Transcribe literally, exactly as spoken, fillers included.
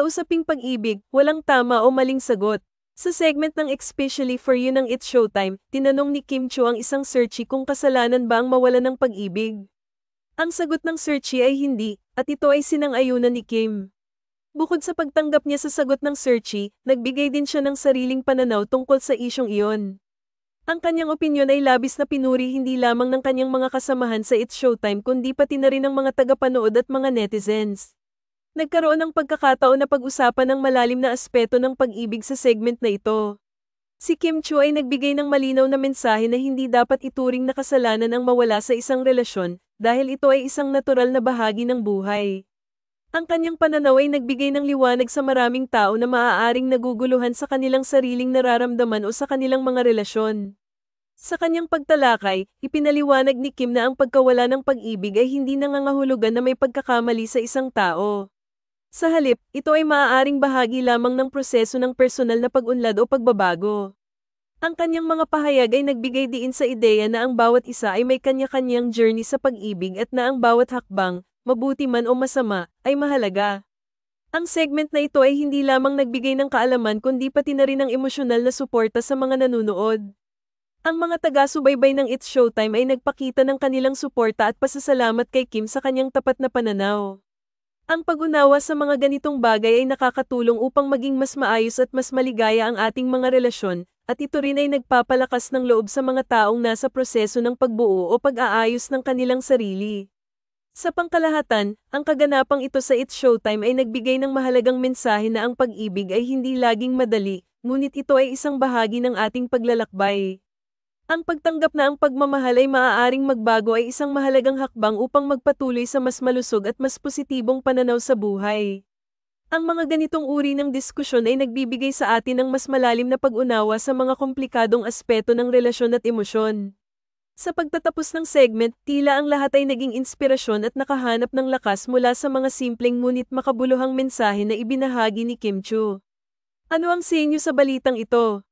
Sa usaping pag-ibig, walang tama o maling sagot. Sa segment ng Especially for You ng It's Showtime, tinanong ni Kim Chiu ang isang searchy kung kasalanan ba ang mawalan ng pag-ibig. Ang sagot ng searchy ay hindi, at ito ay sinang-ayunan ni Kim. Bukod sa pagtanggap niya sa sagot ng searchy, nagbigay din siya ng sariling pananaw tungkol sa isyong iyon. Ang kanyang opinyon ay labis na pinuri hindi lamang ng kanyang mga kasamahan sa It's Showtime kundi pati na rin ng mga tagapanood at mga netizens. Nagkaroon ng pagkakataon na pag-usapan ng malalim na aspeto ng pag-ibig sa segment na ito. Si Kim Chiu ay nagbigay ng malinaw na mensahe na hindi dapat ituring na kasalanan ang mawala sa isang relasyon dahil ito ay isang natural na bahagi ng buhay. Ang kanyang pananaw ay nagbigay ng liwanag sa maraming tao na maaaring naguguluhan sa kanilang sariling nararamdaman o sa kanilang mga relasyon. Sa kanyang pagtalakay, ipinaliwanag ni Kim na ang pagkawala ng pag-ibig ay hindi nangangahulugan na may pagkakamali sa isang tao. Sa halip, ito ay maaaring bahagi lamang ng proseso ng personal na pag-unlad o pagbabago. Ang kanyang mga pahayag ay nagbigay diin sa ideya na ang bawat isa ay may kanya-kanyang journey sa pag-ibig at na ang bawat hakbang, mabuti man o masama, ay mahalaga. Ang segment na ito ay hindi lamang nagbigay ng kaalaman kundi pati na rin ng emosyonal na suporta sa mga nanunood. Ang mga taga-subaybay ng It's Showtime ay nagpakita ng kanilang suporta at pasasalamat kay Kim sa kanyang tapat na pananaw. Ang pag-unawa sa mga ganitong bagay ay nakakatulong upang maging mas maayos at mas maligaya ang ating mga relasyon, at ito rin ay nagpapalakas ng loob sa mga taong nasa proseso ng pagbuo o pag-aayos ng kanilang sarili. Sa pangkalahatan, ang kaganapang ito sa It's Showtime ay nagbigay ng mahalagang mensahe na ang pag-ibig ay hindi laging madali, ngunit ito ay isang bahagi ng ating paglalakbay. Ang pagtanggap na ang pagmamahal ay maaaring magbago ay isang mahalagang hakbang upang magpatuloy sa mas malusog at mas positibong pananaw sa buhay. Ang mga ganitong uri ng diskusyon ay nagbibigay sa atin ng mas malalim na pag-unawa sa mga komplikadong aspeto ng relasyon at emosyon. Sa pagtatapos ng segment, tila ang lahat ay naging inspirasyon at nakahanap ng lakas mula sa mga simpleng ngunit makabuluhang mensahe na ibinahagi ni Kim Chiu. Ano ang sa inyo sa balitang ito?